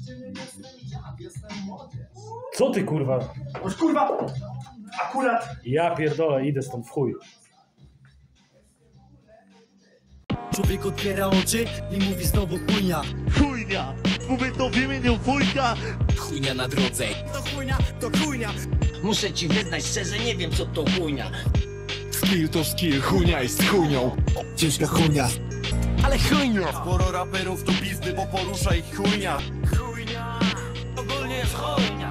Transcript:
Co ty kurwa? Oż kurwa, akurat. Ja pierdolę, idę stąd w chuj. Człowiek otwiera oczy i mówi znowu chujnia. Chujnia, mówię to w imieniu wujka. Chujnia na drodze. To chujnia, to chujnia. Muszę ci wyznać szczerze, nie wiem co to chujnia. Skill to skill, chujnia jest chujnią. Ciężka chujnia. Ale chujnia. Sporo raperów to pizdy, bo porusza ich chujnia. Chujnia, ogólnie jest chujnia.